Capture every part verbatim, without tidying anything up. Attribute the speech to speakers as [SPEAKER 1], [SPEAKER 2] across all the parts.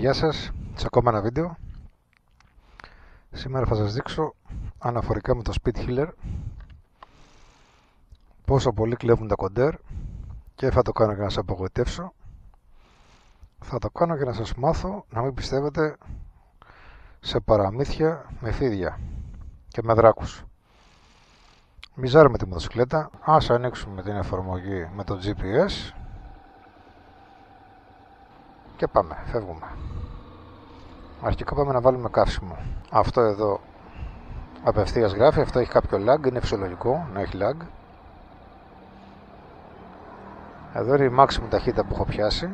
[SPEAKER 1] γεια σας, σε ακόμα ένα βίντεο. Σήμερα θα σας δείξω αναφορικά με το Speed Healer πόσο πολύ κλέβουν τα κοντέρ και θα το κάνω για να σας απογοητεύσω. Θα το κάνω για να σας μάθω να μην πιστεύετε σε παραμύθια με φίδια και με δράκους. Μιζάρουμε τη μοτοσυκλέτα, ας ανοίξουμε την εφαρμογή με το τζι πι ες και πάμε, φεύγουμε. Αρχικά πάμε να βάλουμε καύσιμο. Αυτό εδώ απευθείας γράφει, αυτό έχει κάποιο lag, είναι φυσιολογικό να έχει lag. Εδώ είναι η maximum ταχύτητα που έχω πιάσει,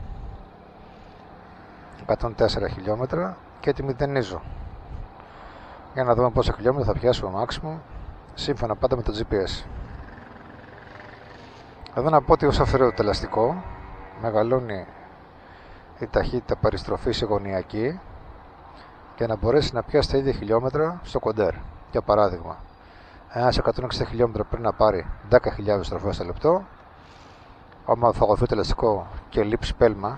[SPEAKER 1] εκατόν τέσσερα χιλιόμετρα, και τη μηδενίζω για να δούμε πόσα χιλιόμετρα θα πιάσουμε maximum σύμφωνα πάντα με το τζι πι ες. Εδώ να πω ότι όσο αφαιρέω το ελαστικό μεγαλώνει η ταχύτητα περιστροφής γωνιακή και να μπορέσει να πιάσει τα ίδια χιλιόμετρα στο κοντέρ. Για παράδειγμα, ένας εκατόν εξήντα χιλιόμετρα πρέπει να πάρει δέκα χιλιάδες στροφές το λεπτό. Άμα φαγωθεί το ελαστικό και λείψει πέλμα,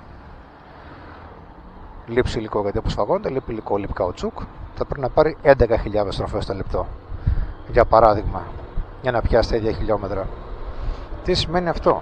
[SPEAKER 1] λείψει υλικό, γιατί όπως φαγώνται, λείπει υλικό, λείπει καουτσούκ, θα πρέπει να πάρει έντεκα χιλιάδες στροφές το λεπτό. Για παράδειγμα, για να πιάσει τα ίδια χιλιόμετρα. Τι σημαίνει αυτό?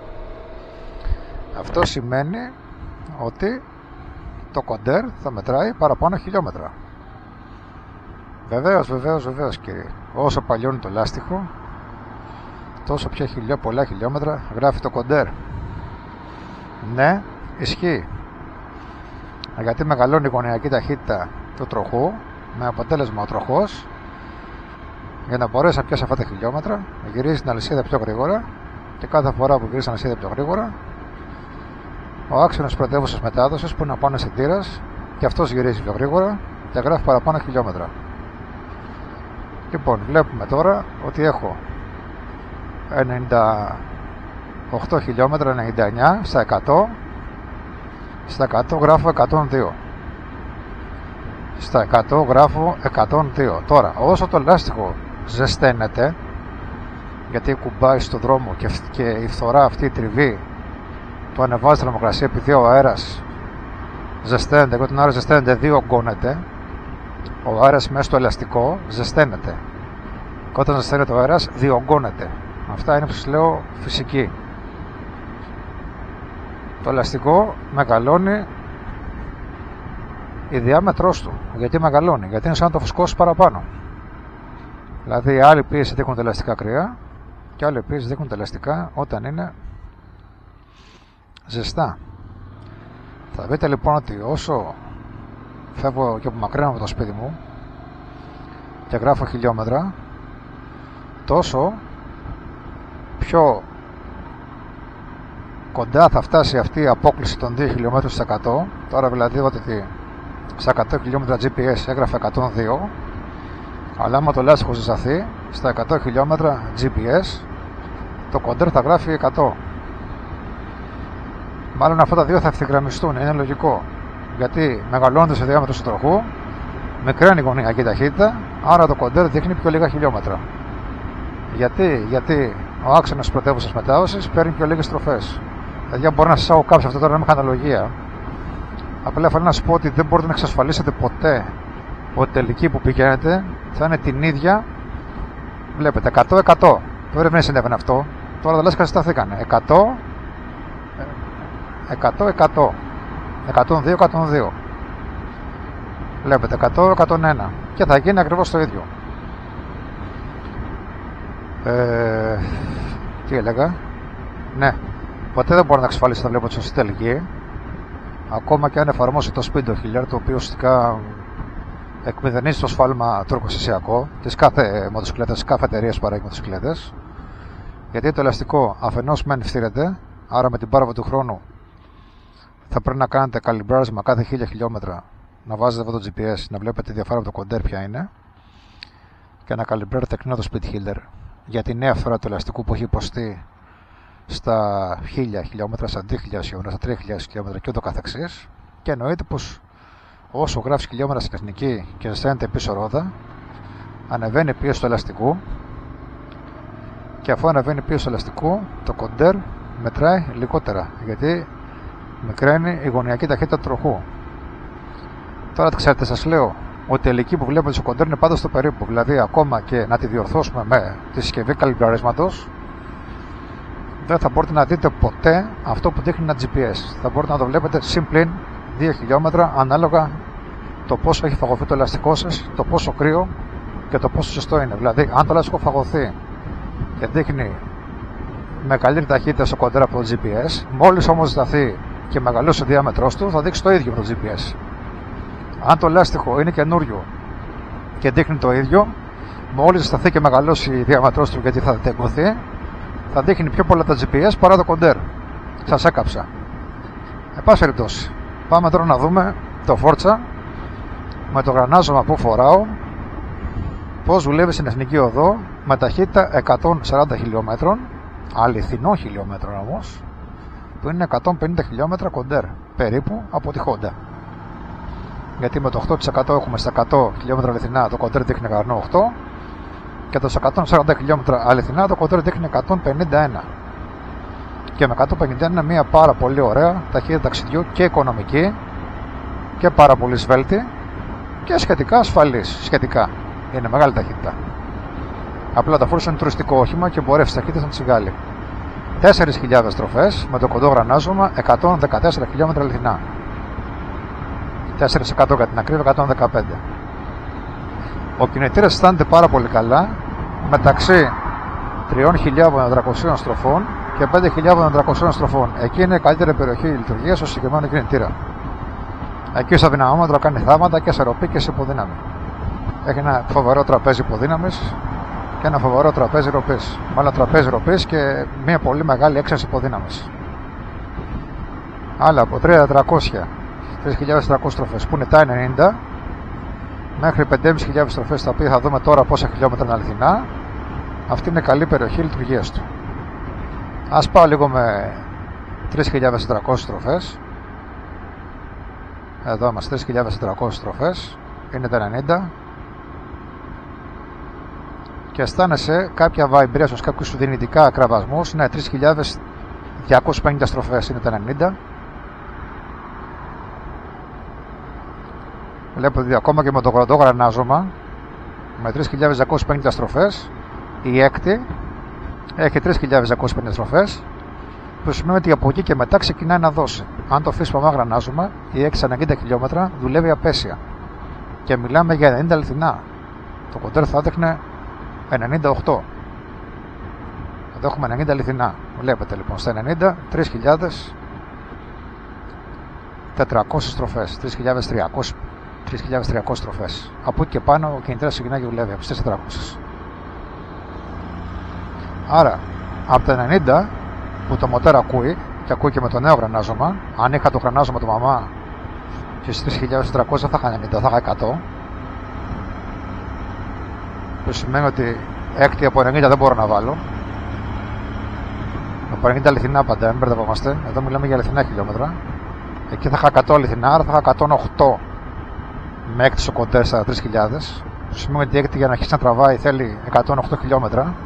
[SPEAKER 1] Αυτό σημαίνει ότι το κοντέρ θα μετράει παραπάνω χιλιόμετρα. Βεβαίως, βεβαίως, βεβαίως κύριε. Όσο παλιώνει το λάστιχο, τόσο πιο χιλιό, πολλά χιλιόμετρα γράφει το κοντέρ. Ναι, ισχύει. Γιατί μεγαλώνει η γωνιακή ταχύτητα του τροχού, με αποτέλεσμα ο τροχός, για να μπορέσει να πιάσει αυτά τα χιλιόμετρα, γυρίζει την αλυσίδα πιο γρήγορα, και κάθε φορά που γυρίζει την αλυσίδα πιο γρήγορα, ο άξονας πρωτεύουσας μετάδοσης που είναι από αισθητήρας, και αυτός γυρίζει πιο γρήγορα και γράφει παραπάνω χιλιόμετρα. Λοιπόν, βλέπουμε τώρα ότι έχω ενενήντα οκτώ χιλιόμετρα, ενενήντα εννιά στα εκατό. Στα εκατό γράφω εκατόν δύο. Στα εκατό γράφω εκατόν δύο. Τώρα, όσο το λάστιχο ζεσταίνεται, γιατί κουμπάει στο δρόμο και, και η φθορά αυτή η τριβή το ανεβάζει τη θερμοκρασία, επειδή ο αέρας ζεσταίνεται, και όταν ο αέρας ζεσταίνεται διωγγώνεται, ο αέρας μέσα στο ελαστικό ζεσταίνεται, και όταν ζεσταίνεται ο αέρας διωγγώνεται. Αυτά είναι που σας λέω φυσική. Το ελαστικό μεγαλώνει η διάμετρός του. Γιατί μεγαλώνει? Γιατί είναι σαν να το φουσκώσει παραπάνω. Δηλαδή άλλοι πίεση δείχνουν τα ελαστικά κρυά και άλλοι πίεση δείχνουν τα ελαστικά όταν είναι ζεστά. Θα δείτε λοιπόν ότι όσο φεύγω και απομακρύνω από το σπίτι μου και γράφω χιλιόμετρα, τόσο πιο κοντά θα φτάσει αυτή η απόκλιση των δύο χιλιόμετρων στα εκατό. Τώρα δηλαδή ότι στα εκατό χιλιόμετρα τζι πι ες έγραφε εκατόν δύο, αλλά άμα το λάστιχο ζεσταθεί στα εκατό χιλιόμετρα τζι πι ες, το κοντέρ θα γράφει εκατό. Μάλλον αυτά τα δύο θα ευθυγραμμιστούν, είναι λογικό. Γιατί μεγαλώνοντας ο διάμετρος του τροχού, μικραίνει η γωνιακή ταχύτητα, άρα το κοντέρ δείχνει πιο λίγα χιλιόμετρα. Γιατί, γιατί ο άξονας πρωτεύουσας μετάδοσης παίρνει πιο λίγες στροφές. Δηλαδή, μπορώ να σας άγω κάποιο αυτό τώρα με αναλογία. Απλά θέλω να σας πω ότι δεν μπορείτε να εξασφαλίσετε ποτέ ότι τελική που πηγαίνετε θα είναι την ίδια. Βλέπετε, εκατό εκατό. Τώρα δεν συνέβαινε αυτό. Τώρα τα λάστιχα σταθήκανε. εκατό εκατό εκατό. εκατόν δύο εκατόν δύο. Βλέπετε, εκατό εκατόν ένα. Και θα γίνει ακριβώς το ίδιο. Ε, τι έλεγα? Ναι, ποτέ δεν μπορώ να εξασφαλίσω να βλέπω τη σωστή τελική, ακόμα και αν εφαρμόσω το Speed Healer, το οποίο ουσιαστικά εκμηδενίζει το σφάλμα το εργοστασιακό της κάθε μοτοσυκλέτας, της κάθε εταιρείας που παράγει μοτοσυκλέτες. Γιατί το ελαστικό αφενός μεν φθήρεται, άρα με την πάροδο του χρόνου θα πρέπει να κάνετε καλυμπράρισμα κάθε χίλια χιλιόμετρα, να βάζετε εδώ το τζι πι ες, να βλέπετε τη διαφορά από το κοντέρ ποια είναι, και να καλυμπράρετε εκ νέου το Speed Healer για τη νέα φθορά του ελαστικού που έχει υποστεί στα χίλια χιλιόμετρα, στα δύο χιλιάδες χιλιόμετρα, στα τρία χιλιάδες χιλιόμετρα και ούτω καθεξής. Και εννοείται πως όσο γράφεις χιλιόμετρα στην τεχνική και ζεσταίνεται πίσω ρόδα, ανεβαίνει η πίεση του ελαστικού, και αφού ανεβαίνει η πίεση του ελαστικού, το κοντέρ μετράει λιγότερα, γιατί μικραίνει η γωνιακή ταχύτητα του τροχού. Τώρα ξέρετε, σας λέω ότι η τελική που βλέπετε στο κοντέρ είναι πάντα στο περίπου. Δηλαδή, ακόμα και να τη διορθώσουμε με τη συσκευή καλυμπραρίσματος, δεν θα μπορείτε να δείτε ποτέ αυτό που δείχνει ένα τζι πι ες. Θα μπορείτε να το βλέπετε συμπλήν δύο χιλιόμετρα ανάλογα το πόσο έχει φαγωθεί το ελαστικό σας, το πόσο κρύο και το πόσο ζεστό είναι. Δηλαδή, αν το ελαστικό φαγωθεί και δείχνει με καλύτερη ταχύτητα στο κοντέρ από το τζι πι ες, μόλις όμως σταθεί και μεγαλώσει ο διάμετρος του, θα δείξει το ίδιο με το τζι πι ες. Αν το ελάστιχο είναι καινούριο και δείχνει το ίδιο, μόλις σταθεί και μεγαλώσει η διάμετρος του, γιατί θα τεκωθεί, θα δείχνει πιο πολλά τα τζι πι ες παρά το κοντέρ. Σας έκαψα. Εν πάση περιπτώσει, πάμε τώρα να δούμε το Forza με το γρανάζωμα που φοράω, πώς δουλεύει στην εθνική οδό με ταχύτητα εκατόν σαράντα χιλιόμετρων, αληθινό χιλιόμετρο όμως, που είναι εκατόν πενήντα χιλιόμετρα κοντέρ περίπου από τη Honda. Γιατί με το οκτώ τοις εκατό έχουμε στα εκατό χιλιόμετρα αληθινά, το κοντέρ δείχνει εκατόν οκτώ, και το εκατόν σαράντα χιλιόμετρα αληθινά το κοντέρ δείχνει εκατόν πενήντα ένα. Και με εκατόν πενήντα ένα είναι μια πάρα πολύ ωραία ταχύτητα ταξιδιού και οικονομική και πάρα πολύ σβέλτη και σχετικά ασφαλής. Σχετικά είναι μεγάλη ταχύτητα. Απλά το Forza είναι τουριστικό όχημα και μπορεί στις ταχύτητες να τις βγάλει. τέσσερις χιλιάδες στροφές με το κοντό γρανάζωμα, εκατόν δεκατέσσερα χιλιόμετρα αληθινά. τέσσερα τοις εκατό για την ακρίβεια, εκατόν δεκαπέντε. Ο κινητήρας αισθάνεται πάρα πολύ καλά μεταξύ τρεις χιλιάδες τετρακόσιων στροφών και πέντε χιλιάδες τετρακόσιων στροφών. Εκεί είναι η καλύτερη περιοχή λειτουργίας στο συγκεκριμένο κινητήρα. Εκεί στο δυναμόμετρο κάνει θαύματα και σε ροπή και σε υποδύναμη. Έχει ένα φοβερό τραπέζι υποδύναμης και ένα φοβερό τραπέζι ροπής. Μάλλον τραπέζι ροπής και μια πολύ μεγάλη έξαρση υποδύναμης. Άλλα από τρεις χιλιάδες τετρακόσια, τρεις χιλιάδες τετρακόσιες στροφές που είναι τα ενενήντα μέχρι πέντε χιλιάδες πεντακόσιες στροφές, τα οποία θα δούμε τώρα πόσα χιλιόμετρα είναι αληθινά. Αυτή είναι καλή περιοχή λειτουργίας του. Ας πάω λίγο με τρεις χιλιάδες τετρακόσιες στροφές. Εδώ είμαστε, τρεις χιλιάδες τετρακόσιες στροφές, είναι τα ενενήντα. Και αισθάνεσαι κάποια vibrations, κάποιους δυνητικά κραβασμούς. Ναι, τρεις χιλιάδες διακόσιες πενήντα στροφές είναι τα ενενήντα. Βλέπω ότι ακόμα και με το κοντό γρανάζωμα με τρεις χιλιάδες διακόσιες πενήντα στροφές, η έκτη έχει τρεις χιλιάδες διακόσιες πενήντα στροφές, που σημαίνει ότι από εκεί και μετά ξεκινάει να δώσει. Αν το αφήσουμε με γρανάζωμα, η έκτη ενενήντα χιλιόμετρα δουλεύει απέσια. Και μιλάμε για ενενήντα αληθινά. Το κοντέρ θα έδειχνε ενενήντα οκτώ. Εδώ έχουμε ενενήντα αληθινά. Βλέπετε λοιπόν στα ενενήντα τρεις χιλιάδες τετρακόσιες στροφές, τρεις χιλιάδες τριακόσιες στροφές. Από εκεί και πάνω ο κινητήρας ξεκινάει και δουλεύει από τις τετρακόσιες. Άρα από τα ενενήντα που το μοτέρ ακούει και ακούει και με το νέο γρανάζωμα, αν είχα το γρανάζωμα του μαμά και στις τρεις χιλιάδες τετρακόσιες θα είχα ενενήντα, θα είχα εκατό, που σημαίνει ότι έκτη από ενενήντα δεν μπορώ να βάλω. Από ενενήντα αληθινά πάντα, μην μπερδευόμαστε. Εδώ μιλάμε για αληθινά χιλιόμετρα. Εκεί θα είχα εκατό αληθινά, άρα θα είχα εκατόν οκτώ με έκτη στο κοντέρ στα τρεις χιλιάδες. Που σημαίνει ότι η έκτη για να αρχίσει να τραβάει θέλει εκατόν οκτώ χιλιόμετρα.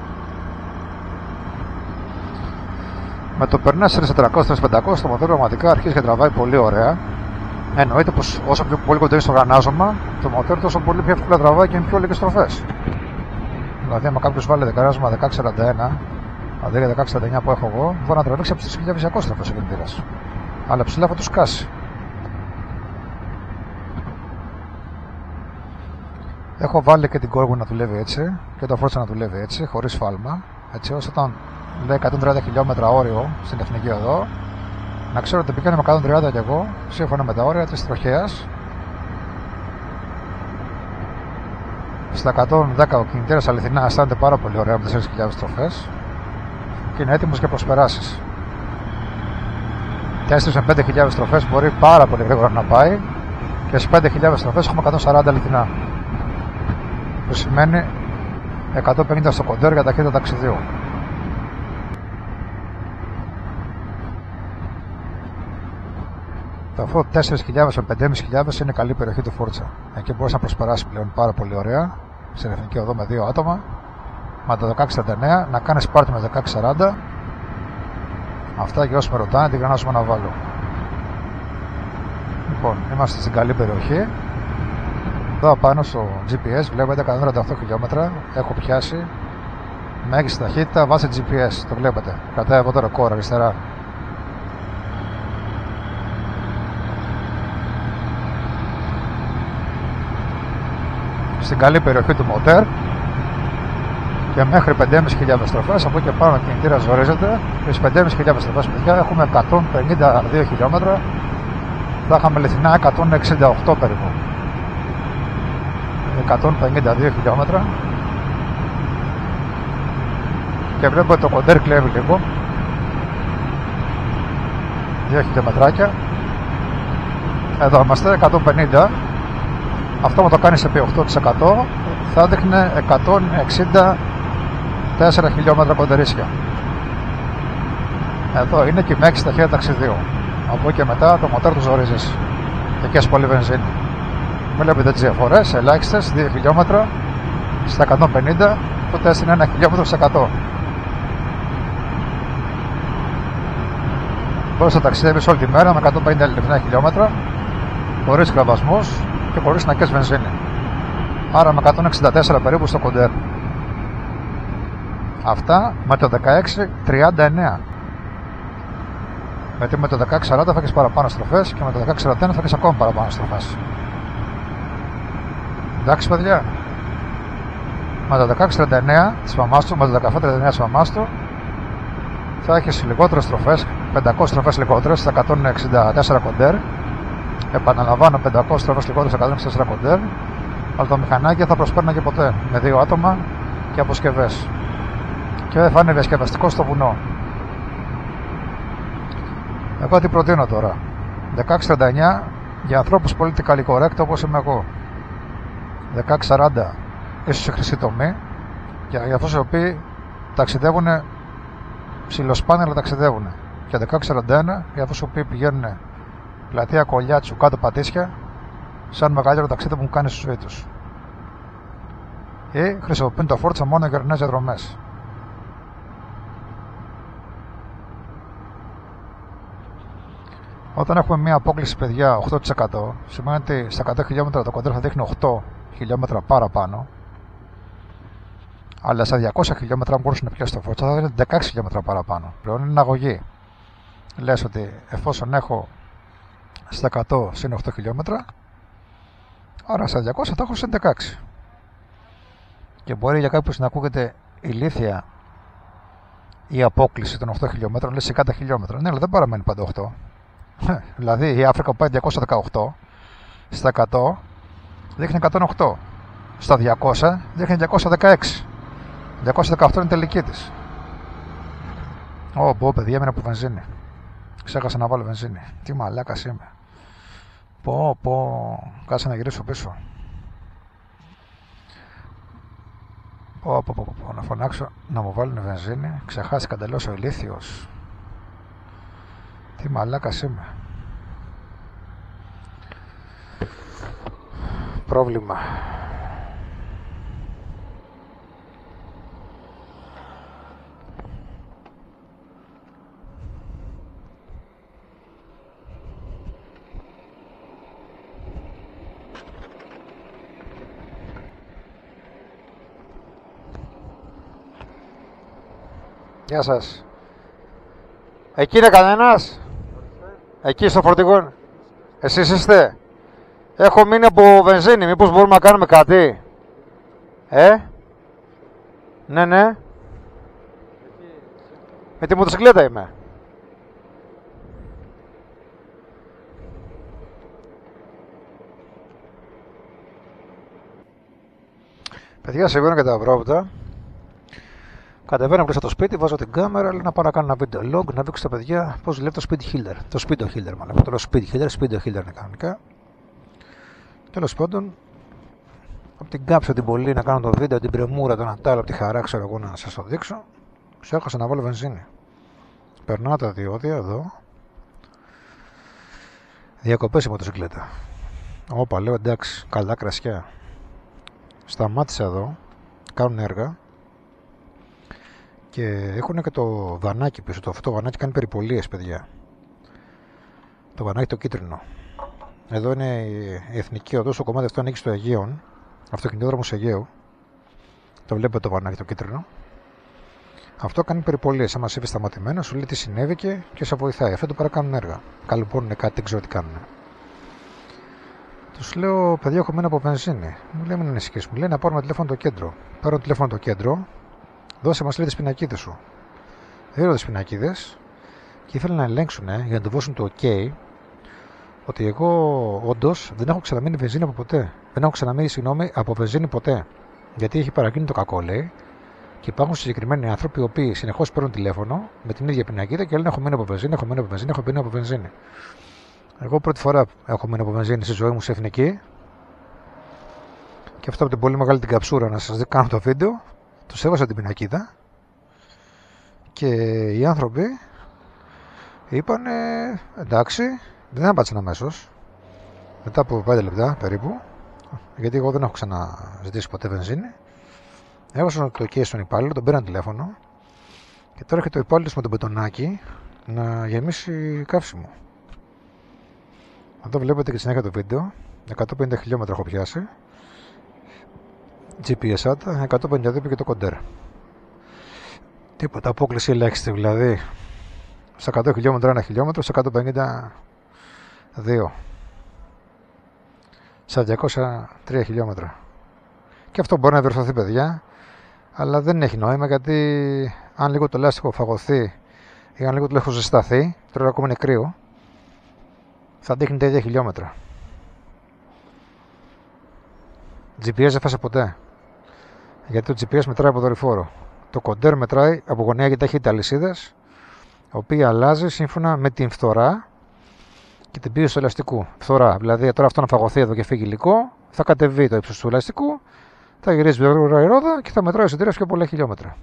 [SPEAKER 1] Με το περνάς στις τετρακόσιες πεντακόσιες το μοτέρ πραγματικά αρχίζει και τραβάει πολύ ωραία. Εννοείται πως όσο πιο πολύ κοντεύει στο γρανάζωμα, το μοτέρ τόσο πολύ πιο εύκολα τραβάει και με πιο λίγες στροφές. Δηλαδή, άμα κάποιος βάλει γρανάζωμα δεκαέξι σαράντα ένα, αντί για δεκαέξι σαράντα εννιά που έχω εγώ, μπορεί να τραβήξει από τις τρεις χιλιάδες διακόσιες στροφές ο κινητήρας. Αλλά ψηλά θα του σκάσει. Έχω βάλει και την Corvo να δουλεύει έτσι και το Forza να δουλεύει έτσι, χωρίς φάλμα, έτσι ώστε όταν λέει εκατόν τριάντα χιλιόμετρα όριο στην εθνική οδό, να ξέρω ότι πηγαίνω με εκατόν τριάντα και εγώ, σύμφωνα με τα όρια της τροχέας. Στα εκατόν δέκα ο κινητήρας αληθινά αισθάνεται πάρα πολύ ωραία με τέσσερις χιλιάδες στροφές και είναι έτοιμος για προσπεράσεις. τέσσερις με πέντε χιλιάδες στροφές μπορεί πάρα πολύ γρήγορα να πάει και στις πέντε χιλιάδες στροφές έχουμε εκατόν σαράντα αληθινά, που σημαίνει εκατόν πενήντα στο κοντέρ για ταχύτητα ταξιδίου. Αυτό τέσσερις χιλιάδες με πέντε χιλιάδες πεντακόσιες είναι καλή περιοχή του Forza. Εκεί μπορείς να προσπεράσεις πλέον πάρα πολύ ωραία στην εθνική οδό με δύο άτομα, με το δεκαέξι σαράντα εννέα να κάνεις πάρτι με δεκαέξι σαράντα. Αυτά και όσοι με ρωτάνε τι γρανάζωμα να βάλω. Λοιπόν, είμαστε στην καλή περιοχή. Εδώ πάνω στο τζι πι ες βλέπετε εκατόν τριάντα οκτώ χιλιόμετρα. Έχω πιάσει μέγιστη ταχύτητα βάσει τζι πι ες. Το βλέπετε. Κρατάει από το ρεκόρ αριστερά. Στην καλή περιοχή του μοτέρ και μέχρι πεντέμισι χιλιάδες στροφές. Από εκεί και πάνω ο κινητήρας ζορίζεται. Στις πεντέμισι χιλιάδες στροφές, παιδιά, έχουμε εκατόν πενήντα δύο χιλιόμετρα. Θα είχαμε αληθινά εκατόν εξήντα οκτώ περίπου. εκατόν πενήντα δύο χιλιόμετρα. Και βλέπω ότι το κοντέρ κλέβει λίγο. δύο χιλιόμετράκια. Εδώ είμαστε, εκατόν πενήντα. Αυτό μου το κάνει σε επί οκτώ τοις εκατό. Θα δείχνει εκατόν εξήντα τέσσερα χιλιόμετρα κοντερίσια. Εδώ είναι και η μέγιστη ταχύτητα ταξιδίου. Από εκεί και μετά το μοτέρ του ζορίζεις. Και έχει πολύ βενζίνη. Βλέπετε τις διαφορές, ελάχιστες, δύο χιλιόμετρα στα εκατόν πενήντα, τότε έστεινε ένα χιλιόμετρο σε εκατό. Μπορείς να ταξιδεύεις όλη τη μέρα με εκατόν πενήντα λεπτά χιλιόμετρα, χωρίς κραβασμούς και χωρίς να καίς βενζίνη. Άρα με εκατόν εξήντα τέσσερα περίπου στο κοντέρ. Αυτά με το δεκαέξι τριάντα εννέα. Γιατί με το δεκαέξι σαράντα θα έχεις παραπάνω στροφές και με το δεκαέξι σαράντα ένα θα έχεις ακόμα παραπάνω στροφές. Εντάξει, παιδιά. Με το δεκαέξι τριάντα εννέα της μαμάς του, με το δεκαεπτά τριάντα εννέα της μαμάς του, θα έχεις λιγότερες στροφές, πεντακόσιες στροφές λιγότερες στα εκατόν εξήντα τέσσερα κοντέρ. Επαναλαμβάνω, πεντακόσιες στροφές λιγότερες στα εκατόν εξήντα τέσσερα κοντέρ. Αλλά το μηχανάκι δεν θα προσπέρναγε ποτέ με δύο άτομα και αποσκευές. Και δεν θα είναι διασκεδαστικό στο βουνό. Εγώ τι προτείνω τώρα. δεκαέξι τριάντα εννέα για ανθρώπους πολιτικά correct όπως είμαι εγώ. δεκαέξι σαράντα ίσως σε χρυσή τομή και για αυτούς οι οποίοι ταξιδεύουν ψιλοσπάνια αλλά ταξιδεύουν. Και δεκαέξι σαράντα ένα για αυτούς οι οποίοι πηγαίνουν πλατεία Κολιάτσου κάτω Πατήσια σαν μεγαλύτερο ταξίδι που μου κάνει στη ζωή τους. Ή χρησιμοποιούν το φόρτσα μόνο για γερνές διαδρομές. Όταν έχουμε μια απόκληση, παιδιά, οκτώ τοις εκατό, σημαίνει ότι στα εκατό χιλιόμετρα το κοντέρ θα δείχνει οκτώ χιλιόμετρα παραπάνω. Αλλά στα διακόσια χιλιόμετρα, αν μπορούσε να πιάσει το φόρτσα, θα δίνει δεκαέξι χιλιόμετρα παραπάνω. Πλέον είναι αγωγή. Λες ότι εφόσον έχω στα εκατό συν οκτώ χιλιόμετρα, άρα στα διακόσια θα έχω συν δεκαέξι. Και μπορεί για κάποιους να ακούγεται ηλίθια η απόκληση των οκτώ χιλιόμετρων, λες είκοσι χιλιόμετρα. Ναι, αλλά δεν παραμένει πάντα οκτώ. Δηλαδή η Αφρικα που πάει διακόσια δεκαοκτώ, στα εκατό δείχνει εκατόν οκτώ, στα διακόσια δείχνει διακόσια δεκαέξι. διακόσια δεκαοκτώ είναι η τελική της. Ω, πω, παιδιά, έμεινα από βενζίνη. Ξέχασα να βάλω βενζίνη. Τι μαλάκας είμαι. Πω, πω, κάτσε να γυρίσω πίσω. Πω, πω, πω, πω, να φωνάξω να μου βάλουν βενζίνη. Ξεχάστηκα εντελώς ο ηλίθιος. Τι μαλάκας είμαι. Πρόβλημα. Γεια σας. Εκεί είναι κανένας? Εκεί στο φορτηγό. Εσείς είστε? Έχω μείνει από βενζίνη. Μήπως μπορούμε να κάνουμε κάτι? Ε? Ναι, ναι. Με τη μοτοσυκλέτα είμαι. Παιδιά, σεβαίνω και τα Ευρώπητα. Κατεβαίνω μπροστά το σπίτι, βάζω την κάμερα, λέω να πάω να κάνω ένα βίντεο log, να δείξω στα παιδιά πώς δουλεύει το speed healer. Το speed healer, μάλλον. Το λέω speed healer, speed healer είναι κανονικά. Τέλος πάντων, από την κάψω την πολύ να κάνω το βίντεο, την πρεμούρα, τον Νατάλ, από τη χαρά, ξέρω εγώ να σας το δείξω. Ξέχασα να βάλω βενζίνη. Περνάω τα διόδια εδώ. Διακοπές η μοτοσυκλέτα. Όπα, λέω εντάξει, καλά κρασιά. Σταμάτησα εδώ, κάνουν έργα. Και έχουν και το βανάκι πίσω. Το, αυτό το βανάκι κάνει περιπολίες, παιδιά. Το βανάκι το κίτρινο. Εδώ είναι η εθνική οδός, το κομμάτι αυτό ανήκει στο Αιγαίον, αυτοκινητόδρομος Αιγαίου. Το βλέπετε το βανάκι το κίτρινο. Αυτό κάνει περιπολίες. Άμα σε βρει σταματημένο, σου λέει τι συνέβηκε και σε βοηθάει. Αυτό το παρακάνουν έργα. Καλουπώνουν κάτι, δεν ξέρω τι κάνουν. Τους λέω, παιδιά, έχω μείνει από βενζίνη. Μου λέει, μην ανησυχείς. Μου λέει να πάρουμε τηλέφωνο το κέντρο. Παίρνω τηλέφωνο το κέντρο, δώσε μας λέει τις πινακίδες σου. Δίνω τις πινακίδες και ήθελα να ελέγξουν ε, για να του δώσουν το OK ότι εγώ όντως δεν έχω ξαναμείνει βενζίνη από ποτέ. Δεν έχω ξαναμείνει, συγγνώμη, από βενζίνη ποτέ. Γιατί έχει παραγίνει το κακό, λέει. Και υπάρχουν συγκεκριμένοι άνθρωποι οι οποίοι συνεχώς παίρνουν τηλέφωνο με την ίδια πινακίδα και λένε: έχω μείνει από βενζίνη, έχω μείνει από βενζίνη, έχω μείνει από βενζίνη. Εγώ πρώτη φορά έχω μείνει από βενζίνη στη ζωή μου σε εθνική. Και αυτό από την πολύ μεγάλη την καψούρα να σας δει, κάνω το βίντεο. Τους έβασα την πινακίδα. Και οι άνθρωποι είπαν: εντάξει, δεν απάντησαν αμέσως. Μετά από πέντε λεπτά περίπου, γιατί εγώ δεν έχω ξαναζητήσει ποτέ βενζίνη. Έβασα το OK στον υπάλληλο, τον πήραν τηλέφωνο και τώρα έρχεται ο υπάλληλος με τον μπετονάκι να γεμίσει καύσιμο. Εδώ βλέπετε και τη συνέχεια το βίντεο. εκατόν πενήντα χιλιόμετρα έχω πιάσει. τζι πι ες άτα, εκατόν πενήντα δύο και το κοντέρ. Τίποτα, απόκληση ελάχιστη δηλαδή. Σε εκατό χιλιόμετρα ένα χιλιόμετρο, σε εκατόν πενήντα δύο. Σε διακόσια τρία χιλιόμετρα. Και αυτό μπορεί να διορθωθεί, παιδιά, αλλά δεν έχει νόημα, γιατί αν λίγο το λάστιχο φαγωθεί ή αν λίγο το λάστιχο ζεσταθεί, τώρα ακόμα είναι κρύο, θα δείχνει τα ίδια χιλιόμετρα. τζι πι ες δεν φάσε ποτέ, γιατί το τζι πι ες μετράει από δορυφόρο. Το κοντέρ μετράει από γωνία και ταχύτητα αλυσίδας, η οποία αλλάζει σύμφωνα με την φθορά και την πίεση του ελαστικού. Φθορά, δηλαδή τώρα αυτό να φαγωθεί εδώ και φύγει υλικό, θα κατεβεί το ύψος του ελαστικού, θα γυρίσει γρήγορα η ρόδα και θα μετράει εισιτήρια πιο πολλά χιλιόμετρα.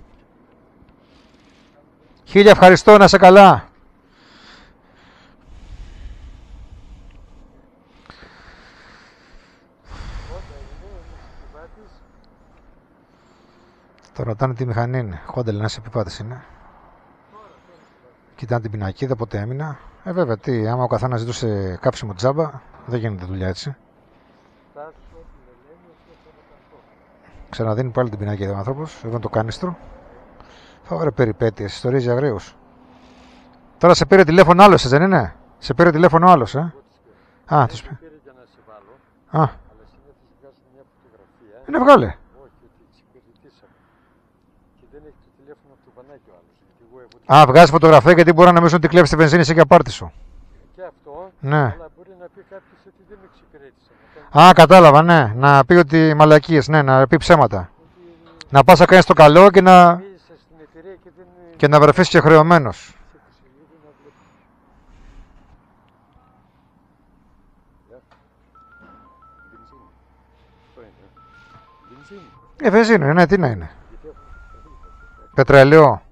[SPEAKER 1] Χίλια ευχαριστώ, να σε καλά. Το ρωτάνε τι μηχανή είναι. Honda, λέει, ένας επιβάτης είναι. Κοιτάνε την πινακίδα, πότε έμεινα. Ε, βέβαια, τι, άμα ο καθένας ζητούσε κάψιμο τζάμπα, δεν γίνεται δουλειά έτσι. Ξαναδίνει πάλι την πινακίδα ο άνθρωπος. Εδώ είναι το κάνιστρο. Θα βρει περιπέτειες, ιστορίες για αγρίους. Τώρα σε πήρε τηλέφωνο άλλος, δεν είναι? Σε πήρε τηλέφωνο άλλος, ε? Α, τους πήρε. Α, είναι βγάλε. Α, βγάζει φωτογραφία γιατί μπορεί να νομίζουν ότι κλέβεις τη βενζίνη σε και απάρτη σου.
[SPEAKER 2] Και αυτό,
[SPEAKER 1] ναι.
[SPEAKER 2] Αλλά μπορεί να πει κάποιος ότι δεν με εξυπηρέτησε.
[SPEAKER 1] Α, κατάλαβα, ναι. Να πει ότι μαλακίες, ναι, να πει ψέματα. Ότι... να πας να κάνεις το καλό και να,
[SPEAKER 2] και, δεν...
[SPEAKER 1] και να βρεθείς και χρεωμένος. Ε, βενζίνη, ναι, τι να είναι. Πετρελαιό.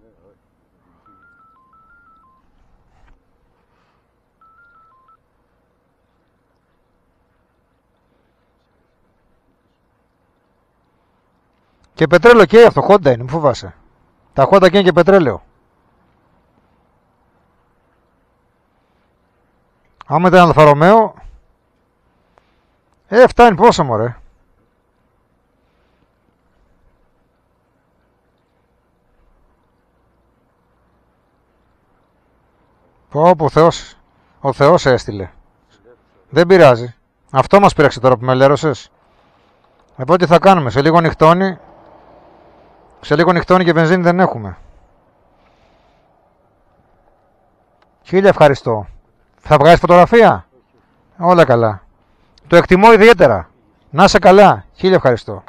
[SPEAKER 1] Και πετρέλαιο και αυτό, Honda είναι, μη φοβάσαι. Τα Honda και είναι και πετρέλαιο. Άμα ήταν Αλφα Ρωμαίο, ε, φτάνει πόσο μωρέ. Πω, πω, ο Θεός, ο Θεός έστειλε. Δεν πειράζει. Αυτό μας πήραξε τώρα που με λέρωσες. Λοιπόν, τι θα κάνουμε, σε λίγο νυχτώνει. Σε λίγο νυχτώνει και βενζίνη δεν έχουμε. Χίλια ευχαριστώ. Θα βγάλεις φωτογραφία? Όλα καλά. Το εκτιμώ ιδιαίτερα. Να είσαι καλά. Χίλια ευχαριστώ.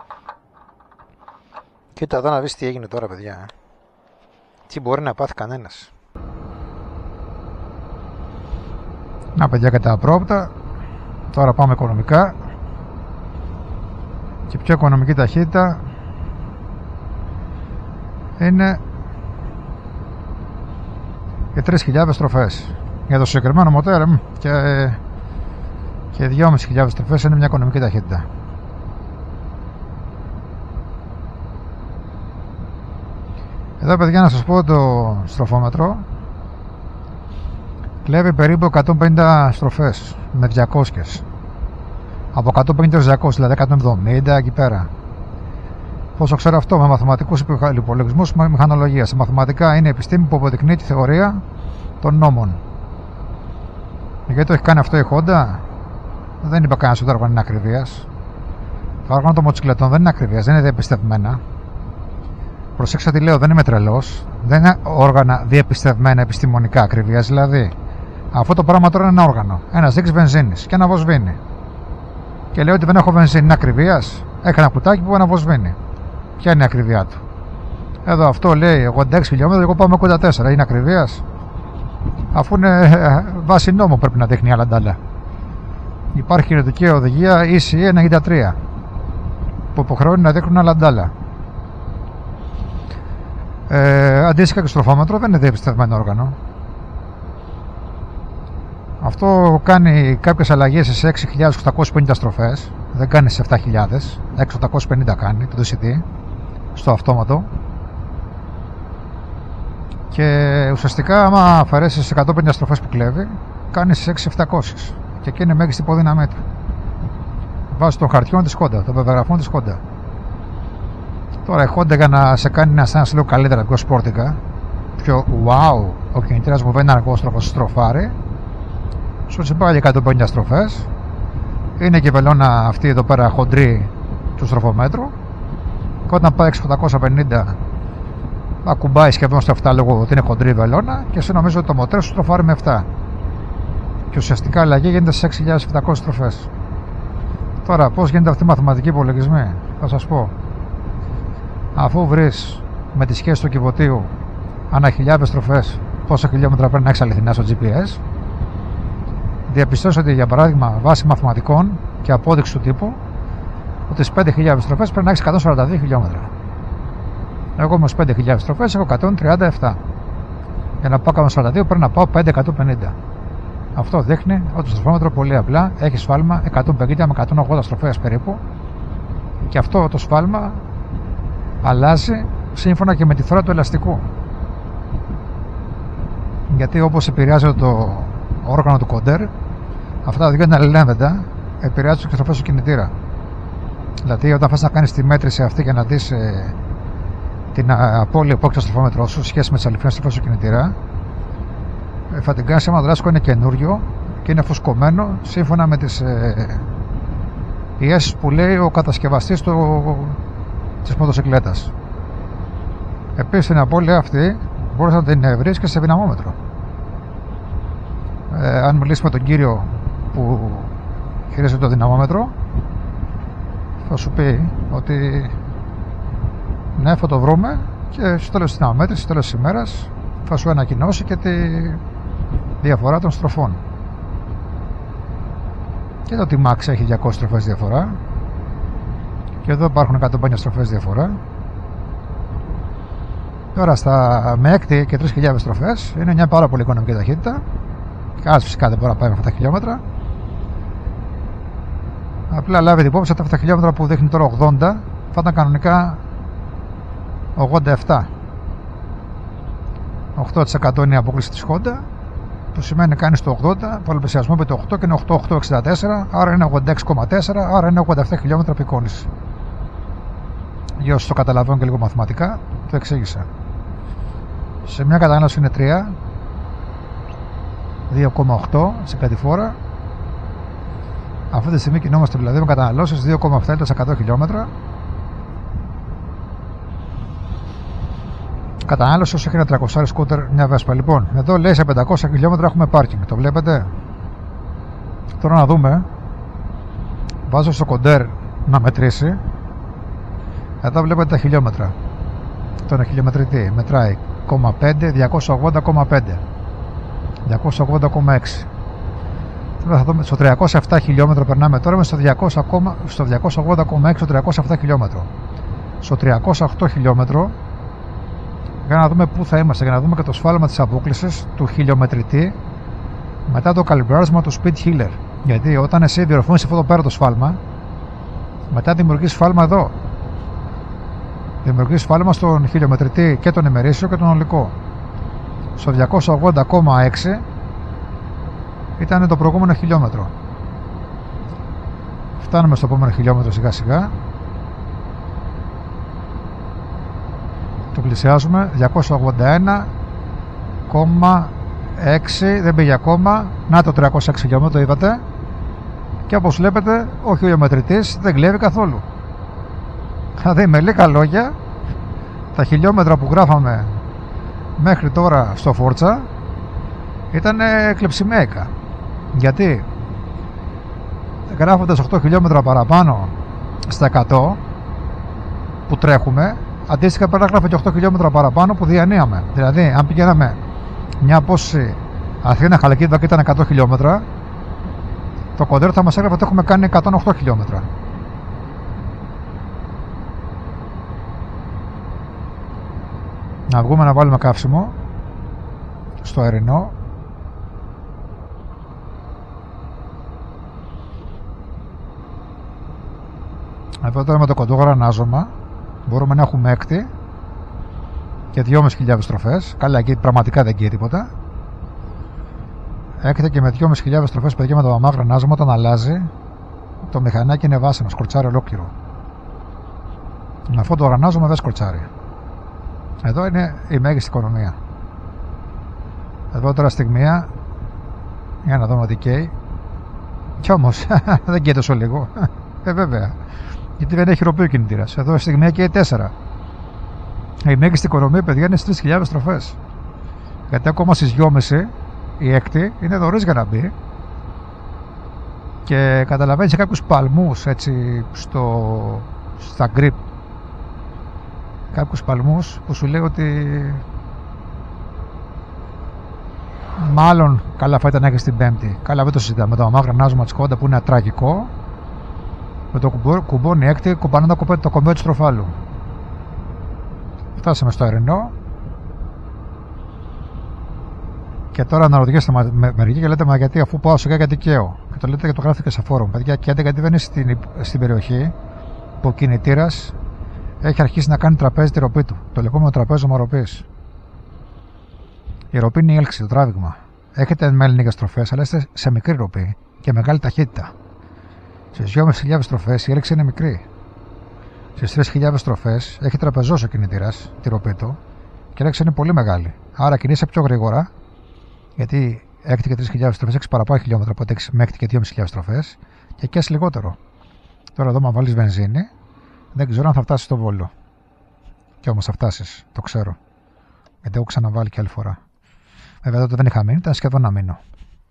[SPEAKER 1] Κοίτα εδώ να δεις τι έγινε τώρα, παιδιά. Τι μπορεί να πάθει κανένας. Να, παιδιά, κατά απρόπτα. Τώρα πάμε οικονομικά. Και πιο οικονομική ταχύτητα είναι και τρεις χιλιάδες στροφές. Για το συγκεκριμένο μοτέρ και, και δυόμισι χιλιάδες στροφές είναι μια οικονομική ταχύτητα. Εδώ, παιδιά, να σας πω το στροφόμετρο. Κλέβει περίπου εκατόν πενήντα στροφές με διακόσιες. Από εκατόν πενήντα έως διακόσιες, δηλαδή εκατόν εβδομήντα εκεί πέρα. Πόσο ξέρω αυτό? Με μαθηματικούς υπολογισμούς, με μηχανολογία. Σε μαθηματικά είναι η επιστήμη που αποδεικνύει τη θεωρία των νόμων. Γιατί το έχει κάνει αυτό η Honda? Δεν είπε κανένας ότι το όργανο είναι ακριβίας. Τα όργανα των μοτοσυκλετών δεν είναι ακριβίας, δεν είναι διαπιστευμένα. Προσέξτε τι λέω, δεν είμαι τρελός. Δεν είναι όργανα διαπιστευμένα επιστημονικά ακριβίας. Δηλαδή, αυτό το πράγμα τώρα είναι ένα όργανο. Ένας δείξ βενζίνης και αναβοσβήνει. Και λέει ότι δεν έχω βενζίνη, είναι ακριβίας. Έκανα κουτάκι που αναβοσβήνει. Ποια είναι η ακριβία του? Εδώ αυτό λέει ογδόντα έξι χιλιόμετρα, εγώ πάω με ογδόντα τέσσερα. Είναι ακριβίας? Αφού είναι βάση νόμου πρέπει να δείχνει άλλα αντάλλα. Υπάρχει κοινοτική οδηγία ι σι ι ενενήντα τρία που υποχρεώνει να δείχνουν άλλα αντάλλα. Ε, αντίστοιχα και στο στροφόμετρο δεν είναι διαπιστευμένο όργανο. Αυτό κάνει κάποιες αλλαγές σε έξι χιλιάδες οκτακόσιες πενήντα στροφές. Δεν κάνει σε επτά χιλιάδες. έξι χιλιάδες οκτακόσιες πενήντα κάνει το ντι σι τι στο αυτόματο. Και ουσιαστικά άμα αφαιρέσεις εκατόν πενήντα στροφές που κλέβει, κάνει σε έξι χιλιάδες επτακόσιες. Και εκεί είναι μέγιστη υποδύναμή του. Βάζει των χαρτιών της Honda, των πεπεγραφών της Honda. Τώρα η Honda, για να σε κάνει να αισθάνεσαι λίγο καλύτερα, πιο σπόρτικα, πιο wow, ο κινητήρας μου βαίνει αργόστροφος στροφάρει, σου τσιμπάει εκατόν πενήντα στροφές. Είναι και η βελόνα αυτή εδώ πέρα χοντρή του στροφομέτρου. Και όταν πάει έξι χιλιάδες οκτακόσια πενήντα, ακουμπάει σχεδόν στο επτά λόγω ότι είναι χοντρή η βελόνα και εσύ νομίζω ότι το μοτέρ σου στροφάρει με επτά. Και ουσιαστικά η αλλαγή γίνεται σε έξι χιλιάδες επτακόσιες στροφές. Τώρα, πώς γίνεται αυτή η μαθηματική υπολογισμή, θα σας πω. Αφού βρεις με τη σχέση του κυβωτίου ανά χιλιάδες στροφές πόσα χιλιόμετρα πρέπει να έχεις αληθινά στο τζι πι ες, διαπιστώσεις ότι για παράδειγμα βάσει μαθηματικών και απόδειξη του τύπου ότι στις πέντε χιλιάδες στροφές πρέπει να έχεις εκατόν σαράντα δύο χιλιόμετρα. Εγώ με πέντε χιλιάδες στροφές έχω εκατόν τριάντα επτά. Για να πάω εκατόν σαράντα δύο πρέπει να πάω πέντε εκατόν πενήντα. Αυτό δείχνει ότι το στροφόμετρο πολύ απλά έχει σφάλμα εκατόν πενήντα με εκατόν ογδόντα στροφές περίπου, και αυτό το σφάλμα αλλάζει σύμφωνα και με τη θώρα του ελαστικού. Γιατί όπως επηρεάζει το όργανο του κοντέρ, αυτά τα δύο είναι αλληλένδετα, επηρεάζουν τις στροφές του κινητήρα. Δηλαδή όταν θες να κάνεις τη μέτρηση αυτή για να δεις ε, την απώλεια που έχει το στροφόμετρό σου σχέση με τις αληθινές στροφές του κινητήρα, ε, θα την κάνεις άμα δράσκο είναι καινούριο και είναι φουσκωμένο σύμφωνα με τις ε, πιέσεις που λέει ο κατασκευαστής του, της μοτοσυκλέτας. Επίσης την απώλεια αυτή μπορείς να την βρεις και σε δυναμόμετρο. Ε, αν μιλήσεις με τον κύριο που χειρίζεται το δυναμόμετρο, θα σου πει ότι ναι, θα το βρούμε και στο τέλος της δυναμομέτρησης, στο τέλος της ημέρας θα σου ανακοινώσει και τη διαφορά των στροφών. Και το T-Max έχει διακόσιες στροφές διαφορά και εδώ υπάρχουν εκατόν πενήντα στροφές διαφορά. Τώρα στα με έκτη και τρεις χιλιάδες στροφές είναι μια πάρα πολύ οικονομική ταχύτητα. Κάτσε φυσικά δεν μπορεί να πάει με αυτά τα χιλιόμετρα. Απλά λάβετε υπόψη ότι αυτά τα χιλιόμετρα που δείχνει τώρα ογδόντα θα ήταν κανονικά ογδόντα επτά. οκτώ τοις εκατό είναι η απόκληση της Honda, που σημαίνει κάνεις το ογδόντα, πολλαπλασιασμό με το οκτώ και είναι οκτώ χιλιάδες οκτακόσια εξήντα τέσσερα, άρα είναι ογδόντα έξι κόμμα τέσσερα, άρα είναι ογδόντα επτά χιλιόμετρα απεικόνηση. Για όσους το καταλαβαίνουν και λίγο μαθηματικά, το εξήγησα. Σε μια κατανάλωση είναι τρία, δύο κόμμα οκτώ σε κατηφόρα. Αυτή τη στιγμή κινούμαστε δηλαδή με καταναλώσεις δύο κόμμα επτά λίτρα σε εκατό χιλιόμετρα. Κατανάλωση όσο έχει ένα τριακόσια σκούτερ μια Vespa. Λοιπόν, εδώ λέει σε πεντακόσια χιλιόμετρα έχουμε πάρκινγκ. Το βλέπετε? Τώρα να δούμε. Βάζω στο κοντέρ να μετρήσει. Εδώ βλέπετε τα χιλιόμετρα. Τον χιλιομετρητή μετράει κόμμα πέντε, διακόσια ογδόντα κόμμα πέντε, διακόσια ογδόντα κόμμα έξι. Τώρα θα δούμε στο τριακόσια επτά χιλιόμετρα περνάμε τώρα, με στο διακόσια, στο διακόσια ογδόντα κόμμα έξι, στο τριακόσια επτά χιλιόμετρο. Στο τριακόσια οκτώ χιλιόμετρο, για να δούμε πού θα είμαστε, για να δούμε και το σφάλμα της απόκλησης του χιλιομετρητή μετά το καλυμπράρισμα του speed healer. Γιατί όταν εσύ διορθώνεις αυτό εδώ πέρα το σφάλμα, μετά δημιουργείς σφάλμα εδώ. Δημιουργείς σφάλμα στον χιλιομετρητή και τον ημερήσιο και τον ολικό. Στο διακόσια ογδόντα κόμμα έξι ήταν το προηγούμενο χιλιόμετρο. Φτάνουμε στο επόμενο χιλιόμετρο σιγά σιγά. Το πλησιάζουμε. Διακόσια ογδόντα ένα κόμμα έξι, δεν πήγε ακόμα. Να το τριακόσια έξι χιλιόμετρο, το είδατε. Και όπως βλέπετε ο χιλιομετρητής δεν κλέβει καθόλου. Δηλαδή με λίγα λόγια, τα χιλιόμετρα που γράφαμε μέχρι τώρα στο Forza ήταν κλεψιμαίκα. Γιατί γράφοντας οκτώ χιλιόμετρα παραπάνω στα εκατό που τρέχουμε, αντίστοιχα πρέπει να γράφει και οκτώ χιλιόμετρα παραπάνω που διανύαμε. Δηλαδή αν πηγαίναμε μια απόσταση Αθήνα Χαλκίδα και ήταν εκατό χιλιόμετρα, το κοντέρ θα μας έγραφε ότι έχουμε κάνει εκατόν οκτώ χιλιόμετρα. Να βγούμε να βάλουμε καύσιμο στο αερινό. Εδώ τώρα με το κοντό γρανάζωμα μπορούμε να έχουμε έκτη και δυόμισι χιλιάδες στροφές. Καλά, εκεί πραγματικά δεν καίει τίποτα. Έκτη και με δυόμισι χιλιάδες στροφές, παιδιά, με το μαμά γρανάζωμα, όταν αλλάζει το μηχανάκι είναι βάσανο, σκορτσάρει ολόκληρο. Με αυτό το γρανάζωμα δεν σκορτσάρει. Εδώ είναι η μέγιστη οικονομία. Εδώ τώρα στιγμία, για να δούμε ότι καίει. Κι όμως δεν καίει τόσο λίγο. Ε, βέβαια. Γιατί δεν έχει ροπή ο κινητήρας. Εδώ στιγμία καίει τέσσερα. Η μέγιστη οικονομία, παιδιά, είναι στις τρεις χιλιάδες στροφές. Γιατί ακόμα στις δυόμισι η έκτη είναι νωρίς για να μπει. Και καταλαβαίνεις κάποιους παλμούς έτσι στο, στα grip. Κάποιους παλμούς που σου λέει ότι μάλλον καλά θα ήταν να έχεις την πέμπτη. Καλά, δεν το συζητάμε. Το αμάγρανάζωμα της Honda που είναι τραγικό, με το κουμπώνει έκτη, κουμπάνε το κομμάτι, το κομμάτι του στροφάλου. Φτάσαμε στο αερινό. Και τώρα αναρωτιέστε με, με, μερικοί και λέτε, μα γιατί αφού πάω σιγά γιατί καίω. Και το λέτε και το γράφετε και σε φόρουμ. Παιδιά, και γιατί δεν είναι στην, στην περιοχή που ο κινητήρας έχει αρχίσει να κάνει τραπέζι τη ροπή του. Το λεγόμενο τραπέζωμα ροπής. Η ροπή είναι η έλξη, το τράβηγμα. Έχετε μέλη λίγες στροφές, αλλά είστε σε μικρή ροπή και μεγάλη ταχύτητα. Στις δυόμισι χιλιάδες στροφές η έλξη είναι μικρή. Στις τρεις χιλιάδες στροφές έχει τραπεζώσει ο κινητήρας τη ροπή του και η έλξη είναι πολύ μεγάλη. Άρα κινείσαι πιο γρήγορα, γιατί έκτη και τρεις χιλιάδες στροφές έχεις παραπάνω χιλιόμετρα από έξι με έκτη και δυόμισι χιλιάδες στροφές και καις λιγότερο. Τώρα εδώ, μα βάλεις βενζίνη, δεν ξέρω αν θα φτάσεις στο Βόλο. Και όμως θα φτάσεις, το ξέρω. Γιατί έχω ξαναβάλει και άλλη φορά. Βέβαια τότε δεν είχα μείνει, ήταν σχεδόν να μείνω.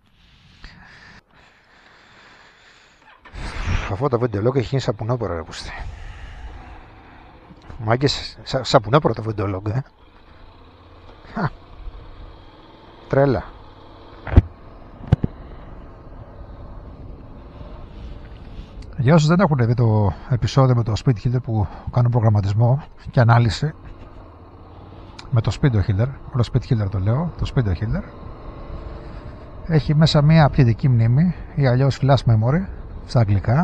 [SPEAKER 1] Αυτό το βιντεολόγο έχει γίνει σαπουνόπορο, ρε πούστη. Μάγκες, σα, σαπουνόπορο το βιντεολόγο, ε. Χα. Τρέλα. Για όσους δεν έχουν δει το επεισόδιο με το Speed Healer που κάνω προγραμματισμό και ανάλυση με το Speed Healer, όλο Speed Healer το λέω, το Speed Healer έχει μέσα μία απτητική μνήμη ή αλλιώς flash memory στα αγγλικά,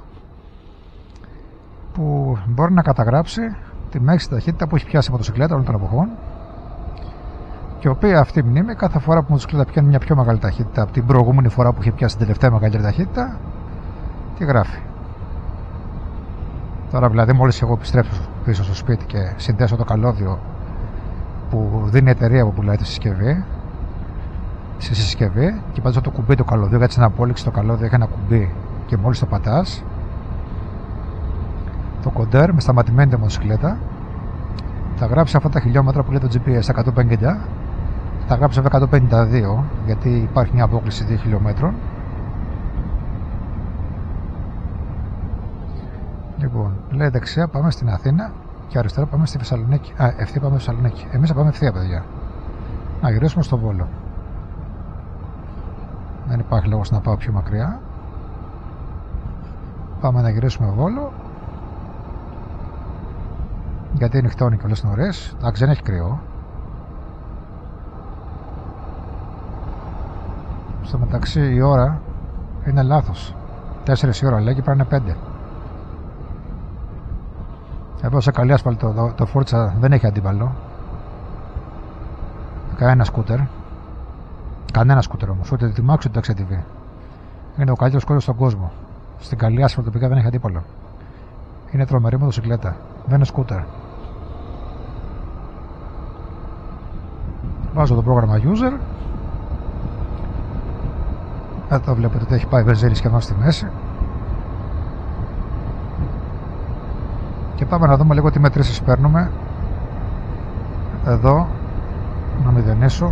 [SPEAKER 1] που μπορεί να καταγράψει τη μέγιστη ταχύτητα που έχει πιάσει η μοτοσυκλέτα όλων των εποχών, και η οποία αυτή η μνήμη κάθε φορά που η μοτοσυκλέτα πιάνει μια πιο μεγάλη ταχύτητα από την προηγούμενη φορά που είχε πιάσει την τελευταία μεγαλύτερη ταχύτητα, τι γράφει. Τώρα δηλαδή μόλις εγώ επιστρέψω πίσω στο σπίτι και συνδέσω το καλώδιο που δίνει η εταιρεία που πουλάει τη συσκευή στη συσκευή και πατήσω το κουμπί του καλώδιου, γιατί στην απόλυξη το καλώδιο έχει ένα κουμπί και μόλις το πατάς, το κοντέρ με σταματημένη τη μοτοσυκλέτα θα γράψει αυτά τα χιλιόμετρα που λέει το τζι πι ες εκατόν πενήντα, θα γράψει εκατόν πενήντα δύο γιατί υπάρχει μια απόκληση δύο χιλιόμετρων. Λοιπόν, λέει δεξιά πάμε στην Αθήνα και αριστερά πάμε στη Θεσσαλονίκη. Α, ευθεία πάμε στη Θεσσαλονίκη. Εμείς θα πάμε ευθεία, παιδιά. Να γυρίσουμε στο Βόλο. Δεν υπάρχει λόγος να πάω πιο μακριά. Πάμε να γυρίσουμε Βόλο. Γιατί νυχτώνει και όλες νωρίες. Εντάξει, δεν έχει κρύο. Στο μεταξύ η ώρα είναι λάθος. Τέσσερις η ώρα λέει και πρέπει να είναι πέντε. Εδώ σε καλή ασφαλτό το, το Forza δεν έχει αντίπαλο. Κανένα σκούτερ. Κανένα σκούτερ όμως, ούτε τη Max ούτε το εξ τι βι. Είναι ο καλύτερος σκούτερ στον κόσμο. Στην καλή άσφαλτο τοπικά δεν έχει αντίπαλο. Είναι τρομερή μοτοσυκλέτα. Δεν είναι σκούτερ. Βάζω το πρόγραμμα user. Εδώ βλέπετε ότι έχει πάει βενζίνη σχεδόν στη μέση. Και πάμε να δούμε λίγο τι μετρήσεις παίρνουμε. Εδώ να μηδενίσω.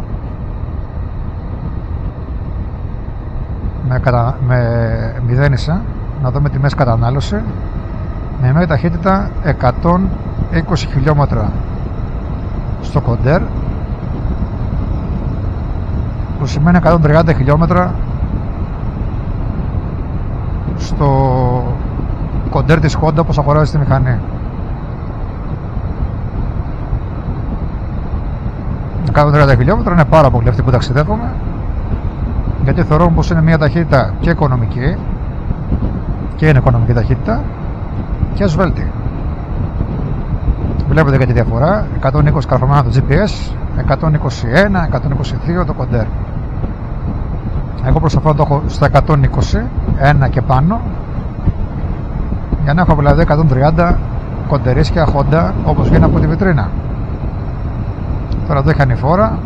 [SPEAKER 1] Με, κατα... με μηδένισα να δούμε τη μέση κατανάλωση με μια ταχύτητα εκατόν είκοσι χιλιόμετρα στο κοντέρ, που σημαίνει εκατόν τριάντα χιλιόμετρα στο κοντέρ της Honda όπως αγοράζει τη μηχανή. εκατόν τριάντα χιλιόμετρα είναι πάρα πολύ αυτή που ταξιδεύουμε, γιατί θεωρώ πως είναι μια ταχύτητα και οικονομική, και είναι οικονομική ταχύτητα και ασβέλτη. Βλέπετε και τη διαφορά, εκατόν είκοσι καρφωμένα το τζι πι ες, εκατόν είκοσι ένα, εκατόν είκοσι δύο το κοντέρ. Εγώ προσπαθώ να το έχω στα εκατόν είκοσι ένα και πάνω, για να έχω δηλαδή εκατόν τριάντα κοντερίσια Honda όπως γίνει από τη βιτρίνα. Τώρα εδώ έχει ανηφόρα.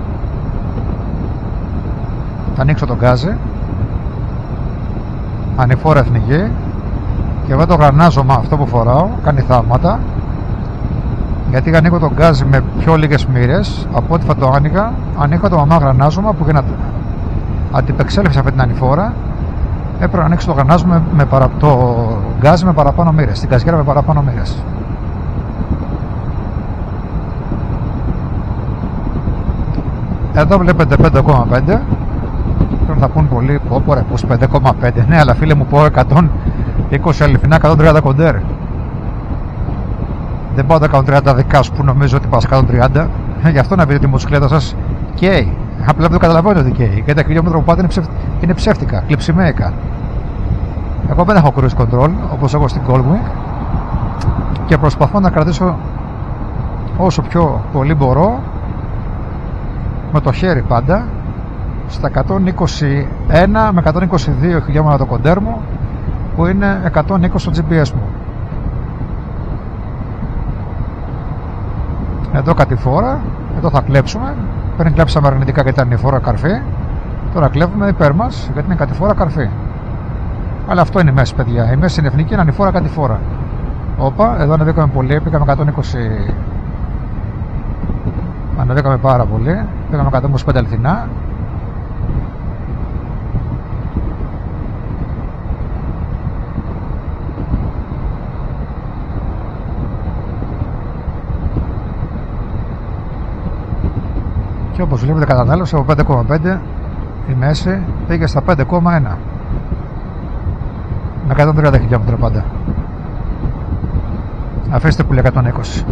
[SPEAKER 1] Θα ανοίξω τον γκάζι, ανηφόρα εθνική, και εδώ το γρανάζωμα αυτό που φοράω κάνει θαύματα, γιατί ανοίγω τον γκάζι με πιο λίγες μοίρες από ό,τι θα το άνοιγα ανοίγω το μαμά γρανάζωμα που γίνεται αντιπεξέλιξη αυτή την ανηφόρα. Έπρεπε να ανοίξω το γρανάζωμα με, με παρα, το γκάζι με παραπάνω μοίρες, την καζιέρα με παραπάνω μοίρες. Εδώ βλέπετε πέντε κόμμα πέντε. Τώρα θα πούν πολλοί, πω πω ρε, πως πέντε κόμμα πέντε. Ναι, αλλά φίλε μου, πω εκατόν είκοσι αληθινά, εκατόν τριάντα κοντέρ. Δεν πάω τα εκατόν τριάντα δικά σου που νομίζω ότι πας εκατόν τριάντα. Γι' αυτό να πείτε τη μοτοσυκλέτα σας καίει. Απλά δεν το καταλαβαίνετε ότι καίει. Και τα χιλιόμετρα που πάτε είναι, ψευ... είναι ψεύτικα, κλειψιμαίικα. Εγώ δεν έχω cruise control όπως έχω στην Goldwing, και προσπαθώ να κρατήσω όσο πιο πολύ μπορώ με το χέρι πάντα στα εκατόν είκοσι ένα με εκατόν είκοσι δύο χιλιόμετρα το κοντέρ μου, που είναι εκατόν είκοσι το τζι πι ες μου. Εδώ κατηφόρα, εδώ θα κλέψουμε. Πριν κλέψαμε αρνητικά γιατί ήταν η φόρα καρφί. Τώρα κλέβουμε υπέρ μας γιατί είναι κατηφόρα καρφί. Αλλά αυτό είναι η μέση, παιδιά. Η μέση είναι εθνική, είναι ανηφόρα κατηφόρα. Όπα, εδώ ανεβήκαμε πολύ, πήγαμε εκατόν είκοσι. Ανεβήκαμε πάρα πολύ. Πήγαμε εκατόν είκοσι πέντε αληθινά. Και όπως βλέπετε κατανάλωση από πέντε κόμμα πέντε, η μέση πήγε στα πέντε κόμμα ένα με εκατόν τριάντα χιλιόμετρα πάντα. Αφήστε που λέει εκατόν είκοσι.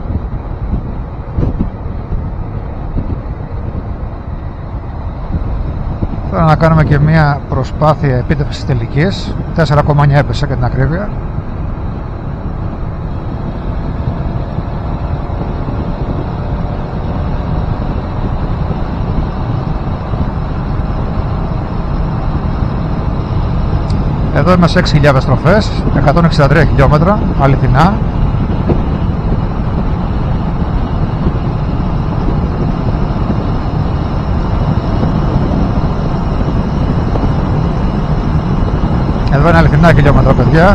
[SPEAKER 1] Τώρα να κάνουμε και μια προσπάθεια επίτευξης τελικής. τέσσερα κόμμα εννιά έπεσε για την ακρίβεια. Εδώ είμαστε έξι χιλιάδες στροφές, εκατόν εξήντα τρία χιλιόμετρα, αληθινά. Εδώ είναι αληθινά χιλιόμετρα, παιδιά.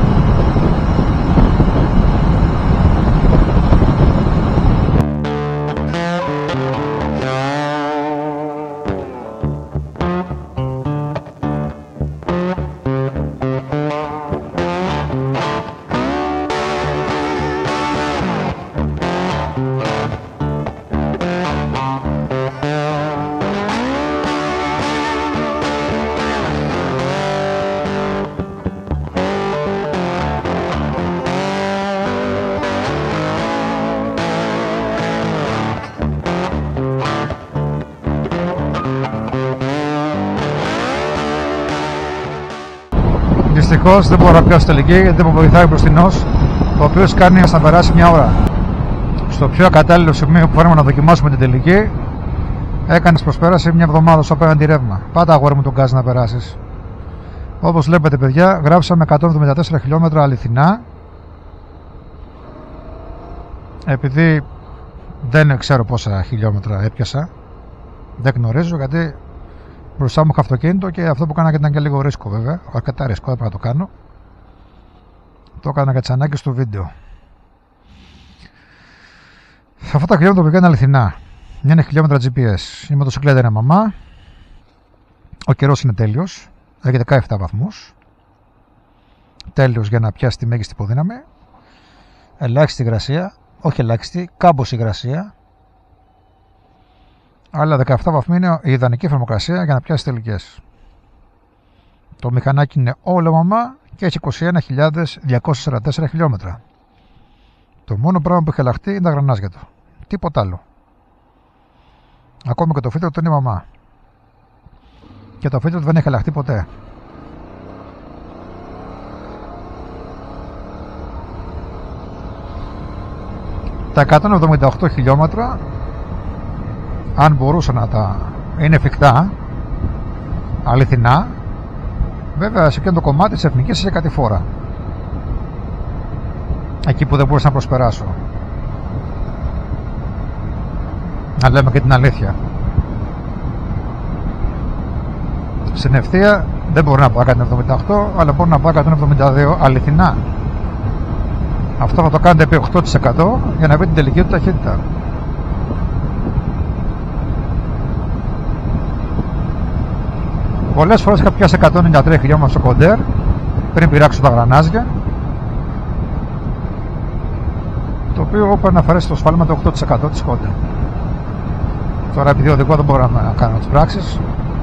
[SPEAKER 1] Δυστυχώς δεν μπορώ να πιάσω τελική γιατί δεν μου βοηθάει ο μπροστινός, ο οποίος κάνει να περάσει μια ώρα. Στο πιο ακατάλληλο σημείο που φέρουμε να δοκιμάσουμε την τελική Έκανες προσπέραση μια εβδομάδα στο απέναντι ρεύμα. Πάτα αγόρι μου τον γκάζ να περάσεις. Όπως βλέπετε παιδιά, γράψαμε εκατόν εβδομήντα τέσσερα χιλιόμετρα αληθινά. Επειδή δεν ξέρω πόσα χιλιόμετρα έπιασα, δεν γνωρίζω, γιατί μπροστά μου είχα αυτοκίνητο και αυτό που έκανα ήταν και λίγο ρίσκο βέβαια. Αρκετά ρίσκο, έπρεπε να το κάνω. Το έκανα για τις ανάγκες του βίντεο. Αυτά τα χιλιόμετρα που είναι αληθινά. Είναι χιλιόμετρα τζι πι ες. Η μοτοσυκλέτα είναι μαμά. Ο καιρός είναι τέλειος. Έχει δεκαεπτά βαθμούς. Τέλειος για να πιάσει τη μέγιστη υποδύναμη. Ελάχιστη υγρασία. Όχι ελάχιστη, κάμποση υγρασία. Αλλά δεκαεπτά βαθμοί είναι η ιδανική θερμοκρασία για να πιάσει τελικές. Το μηχανάκι είναι όλο μαμά και έχει είκοσι ένα χιλιάδες διακόσια σαράντα τέσσερα χιλιόμετρα. Το μόνο πράγμα που έχει αλλάχτεί είναι τα γρανάζια του. Τίποτα άλλο. Ακόμη και το φίλτρο του είναι μαμά. Και το φίλτρο του δεν έχει αλλάχτεί ποτέ. Τα εκατόν εβδομήντα οκτώ χιλιόμετρα, αν μπορούσα να τα είναι εφικτά, αληθινά, βέβαια σε εκείνο το κομμάτι της εθνικής είχε κάτι φορά. Εκεί που δεν μπορούσα να προσπεράσω. Να λέμε και την αλήθεια. Στην ευθεία δεν μπορώ να πάω εκατόν εβδομήντα οκτώ, αλλά μπορώ να πάω εκατόν εβδομήντα δύο αληθινά. Αυτό θα το κάνετε επί οκτώ τοις εκατό για να βρείτε την τελική του ταχύτητα. Πολλές φορές είχα πιάσει εκατόν ενενήντα τρία χιλιόμετρα στο κοντέρ πριν πειράξω τα γρανάζια, το οποίο έπρεπε να αφαιρέσει το σφάλμα το οκτώ τοις εκατό της κόντερ. Τώρα επειδή οδηγώ δεν μπορώ να κάνω τις πράξεις.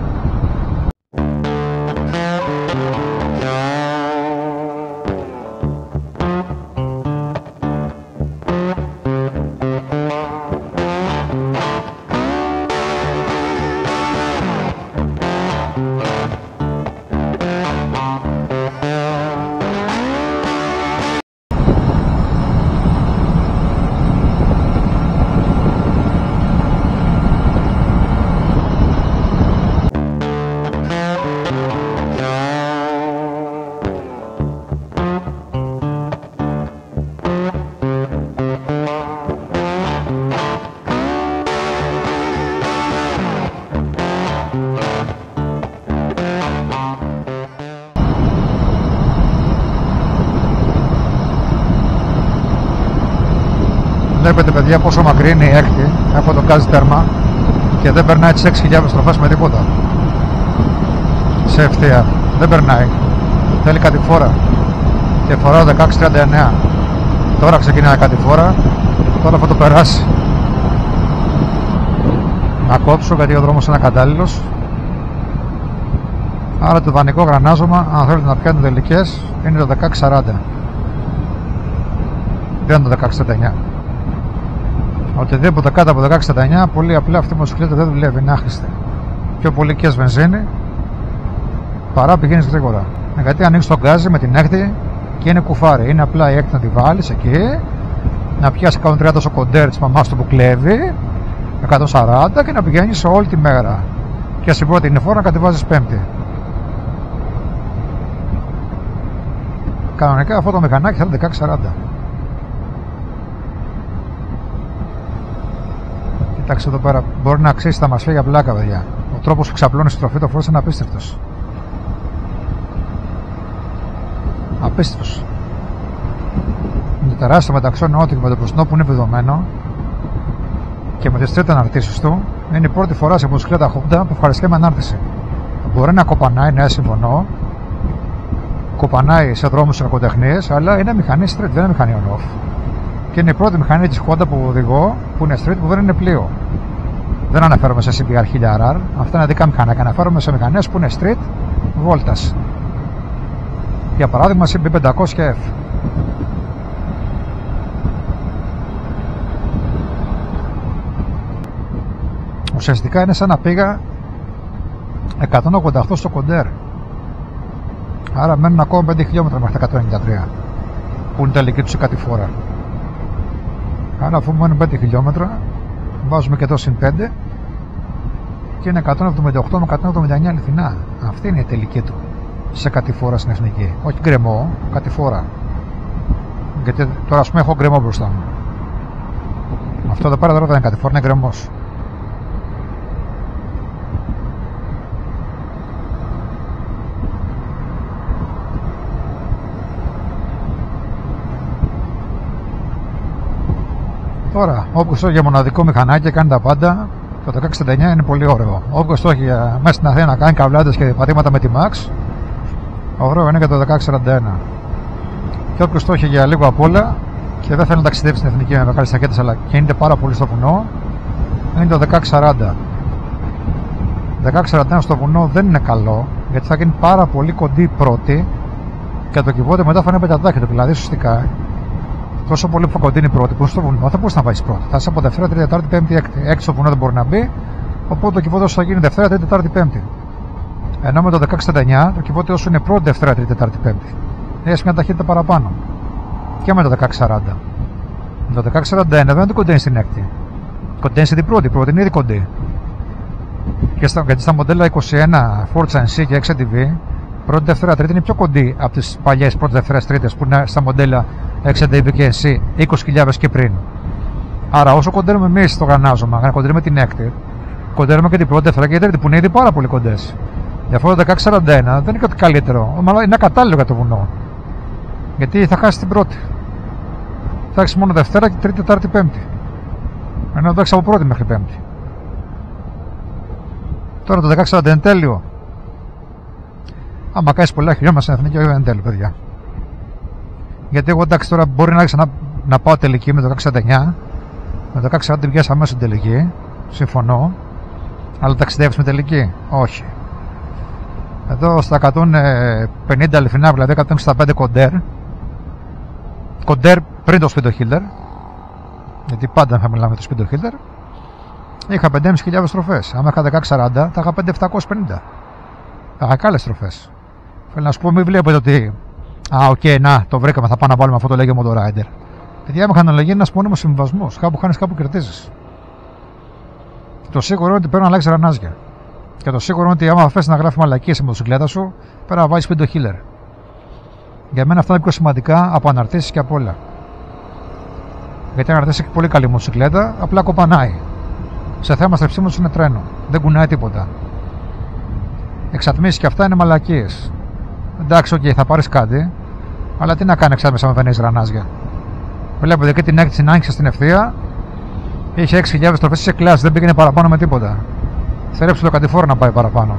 [SPEAKER 1] Βλέπετε παιδιά πόσο μακρύ είναι η έκτη από το γκάζ τέρμα και δεν περνάει τις έξι χιλιάδες στροφές με τίποτα. Σε ευθεία δεν περνάει. Θέλει κατηφόρα και φοράω δεκαέξι τριάντα εννέα. Τώρα ξεκινάει κατηφόρα, τώρα θα το περάσει. Να κόψω γιατί ο δρόμος είναι ακατάλληλος. Άρα το ιδανικό γρανάζωμα, αν θέλετε να πιάνετε τελικές, είναι το δεκαέξι σαράντα. Δεν είναι το δεκαέξι τριάντα εννέα. Οτιδήποτε κάτω από δεκαέξι τριάντα εννέα, πολύ απλά αυτή η μοτοσυκλέτα δεν δουλεύει, είναι άχρηστη. Πιο πολύ και βενζίνη παρά πηγαίνεις γρήγορα. Γιατί ανοίξεις τον γκάζι με την έκτη και είναι κουφάρι. Είναι απλά η έκτη να τη βάλεις εκεί, να πιάσει εκατόν τριάντα στο κοντέρ της μαμάς του που κλέβει, εκατόν σαράντα και να πηγαίνεις όλη τη μέρα. Και στην πρώτη είναι φορά να κατεβάζεις πέμπτη. Κανονικά αυτό το μηχανάκι θέλει δεκαέξι σαράντα. Κοιτάξτε εδώ πέρα, μπορεί να αξίσει τα μασφιά για πλάκα, παιδιά. Ο τρόπος που ξαπλώνει στη στροφή το φόρος είναι απίστευτος. Απίστευτος. Με το τεράστιο μεταξώνιο ότι με το μπροστινό που είναι βιδωμένο και με τις τρίτες αναρτήσεις του, είναι η πρώτη φορά σε μοτοσυκλέτα Honda που ευχαριστεί με ανάρτηση. Μπορεί να κοπανάει, ναι, συμφωνώ. Κοπανάει σε δρόμους κακοτεχνίες, αλλά είναι μηχανή street, δεν είναι μηχανή on-off. Και είναι η πρώτη μηχανή της Honda που οδηγώ που είναι street, που δεν είναι πλοίο. Δεν αναφέρομαι σε σι πι αρ χίλια αρ αρ, αυτά είναι δικά μηχανάκια. Αναφέρομαι σε μηχανές που είναι street βόλτας. Για παράδειγμα σι μπι πεντακόσια εφ. Ουσιαστικά είναι σαν να πήγα εκατόν ογδόντα οκτώ στο κοντέρ. Άρα μένουν ακόμα πέντε χιλιόμετρα μέχρι τα εκατόν ενενήντα τρία που είναι τελική τους η κατηφόρα. Άρα αφού μένουν πέντε χιλιόμετρα βάζουμε και εδώ συν πέντε και είναι εκατόν εβδομήντα οκτώ με εκατόν εβδομήντα εννιά αληθινά. Αυτή είναι η τελική του σε κατηφόρα στην εθνική. Όχι γκρεμό, κατηφόρα. Γιατί τώρα ας πούμε έχω γκρεμό μπροστά μου. Αυτό εδώ πέρα τώρα δεν είναι κατηφόρα, είναι γκρεμός. Τώρα, όποιος το έχει για μοναδικό μηχανάκι και κάνει τα πάντα, το δεκαέξι εξήντα εννιά είναι πολύ ωραίο. Όποιος το έχει για, μέσα στην Αθήνα να κάνει καβλάντες και πατήματα με τη Max, ωραίο είναι και το δεκαέξι σαράντα ένα. Και όποιος το έχει για λίγο απ' όλα και δεν θέλει να ταξιδέψει στην εθνική με μεγάλες ταχύτητες αλλά κινείται πάρα πολύ στο βουνό, είναι το δεκαέξι σαράντα. δεκαέξι σαράντα ένα στο βουνό δεν είναι καλό, γιατί θα γίνει πάρα πολύ κοντή πρώτη και το κυβότιο μετά θα είναι πεντατάχυτο, δηλαδή σωστικά. Τόσο πολύ που θα κοντίνει πρώτη, που είναι στο βουνό, θα μπορείς να πάει πρώτη. Θα είσαι από Δευτέρα, Τρίτη, Τετάρτη, Πέμπτη, Έκτη. Έκτη στο βουνό δεν μπορεί να μπει, οπότε το κυβότιο θα γίνει Δευτέρα, Τρίτη, Τετάρτη, Πέμπτη. Ενώ με το δεκαέξι εξήντα εννιά το κυβότιο σου είναι πρώτη, Δευτέρα, Τρίτη, Τετάρτη, Πέμπτη. Έχει μια ταχύτητα παραπάνω. Και με το δεκαέξι σαράντα. Με το δεκαέξι σαράντα ένα δεν το κοντίνει στην Έκτη. Κοντίνει στην πρώτη, πρώτη είναι ήδη κοντή. Και στα, γιατί στα μοντέλα είκοσι ένα Forza εν σι και εξ ντι βι, πρώτη, Δευτέρα, Τρίτη είναι πιο κοντή από τις παλιές πρώτη, Δευτέρα, Τρίτη που είναι στα μοντέλα εξ ντι βι και εν σι είκοσι χιλιάδες και πριν. Άρα, όσο κοντέρουμε εμείς στο γρανάζωμα, να κοντέρουμε την Έκτη, κοντέρουμε και την πρώτη, Δευτέρα και την Τρίτη που είναι ήδη πάρα πολύ κοντές. Γι' αυτό το δεκαέξι σαράντα ένα δεν είναι κάτι καλύτερο, μάλλον είναι κατάλληλο για το βουνό. Γιατί θα χάσει την πρώτη. Θα έχει μόνο Δευτέρα και Τρίτη, Τετάρτη, Πέμπτη. Ενώ το έχει από πρώτη μέχρι Πέμπτη. Τώρα το δεκαέξι σαράντα είναι τέλειο. Άμα κάνει πολλά χιλιόμετρα στην εθνική, δεν είναι τέλειο, παιδιά. Γιατί εγώ εντάξει τώρα μπορεί να άρχισα να, να πάω τελική με το δεκαέξι σαράντα εννιά. Με το δεκαέξι σαράντα βγες αμέσως στην τελική. Συμφωνώ. Αλλά ταξιδεύεις με τελική. Όχι. Εδώ στα εκατόν πενήντα αληθινά, δηλαδή εκατόν εξήντα πέντε κοντέρ. Κοντέρ πριν το speedo healer. Γιατί πάντα θα μιλάμε για το speedo healer. Είχα πέντε χιλιάδες πεντακόσιες στροφές. Άμα είχα δεκαέξι σαράντα θα είχα πέντε χιλιάδες επτακόσιες πενήντα. Θα είχα καλές στροφές. Θέλω να σου πω, μην βλέπετε ότι. Α, οκ, okay, να, το βρήκαμε, θα πάω να βάλουμε αυτό το λέγε Motorider. Παιδιά, μηχανολογία είναι ένας μόνιμος συμβιβασμός. Κάπου χάνεις, κάπου κερδίζεις. Το σίγουρο είναι ότι πρέπει να αλλάξεις ρανάζια. Και το σίγουρο είναι ότι άμα θες να γράφει μαλακίες σε μοτοσυκλέτα σου, πρέπει να βάλεις speedo healer. Για μένα αυτά είναι πιο σημαντικά από αναρτήσεις και από όλα. Γιατί αν αναρτήσεις έχει πολύ καλή μοτοσυκλέτα, απλά κοπανάει. Σε θέμα στρεψίματος είναι τρένο. Δεν κουνάει τίποτα. Εξατμίσεις και αυτά είναι μαλακίες. Εντάξει, οκ, okay, θα πάρεις κάτι, αλλά τι να κάνει εξάτμιση αν δεν έχεις γρανάζια. Βλέπετε και την έκτη την άνοιξε στην ευθεία, είχε έξι χιλιάδες στροφές σε κλάση, δεν πήγαινε παραπάνω με τίποτα. Θερέψε το κατηφόρο να πάει παραπάνω.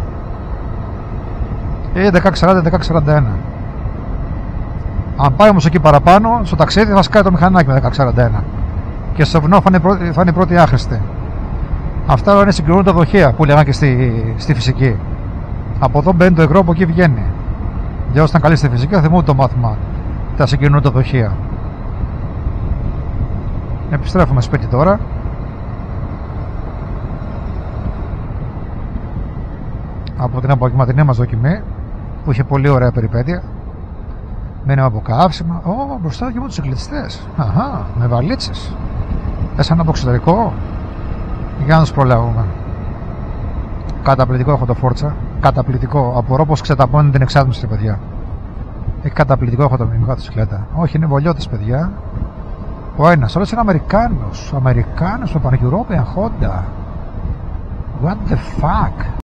[SPEAKER 1] Ή δεκαέξι σαράντα δεκαέξι σαράντα ένα. Αν πάει όμως εκεί παραπάνω, στο ταξίδι θα σκάει το μηχανάκι με δεκαέξι σαράντα ένα. Και στο βουνό θα είναι, πρώτη, θα είναι η πρώτη άχρηστη. Αυτά είναι συγκλονούντα δοχεία που λέγανε και στη, στη φυσική. Από εδώ μπαίνει το υγρό, από εκεί βγαίνει. Για όσοι ήταν καλοί στη φυσική, θα θυμούνται το μάθημα τα συγκλονούντα δοχεία. Επιστρέφουμε σπίτι τώρα. Από την απογευματινή μας δοκιμή που είχε πολύ ωραία περιπέτεια. Μένουμε από καύσιμα. Ω, μπροστά και μοτοσυκλετιστές. Αχα, με βαλίτσες. Έσαν από εξωτερικό. Για να τους προλάβουμε. Καταπληκτικό έχω το Forza. Καταπληκτικό. Απορώ πως ξεταπώνει την εξάτμιση, παιδιά. Έχει καταπληκτικό έχω το μοτοσυκλέτα. Όχι, είναι βολιώτες, παιδιά. Ο ένας, όλος είναι Αμερικάνος. Αμερικάνος με Pan-European Honda. What the fuck.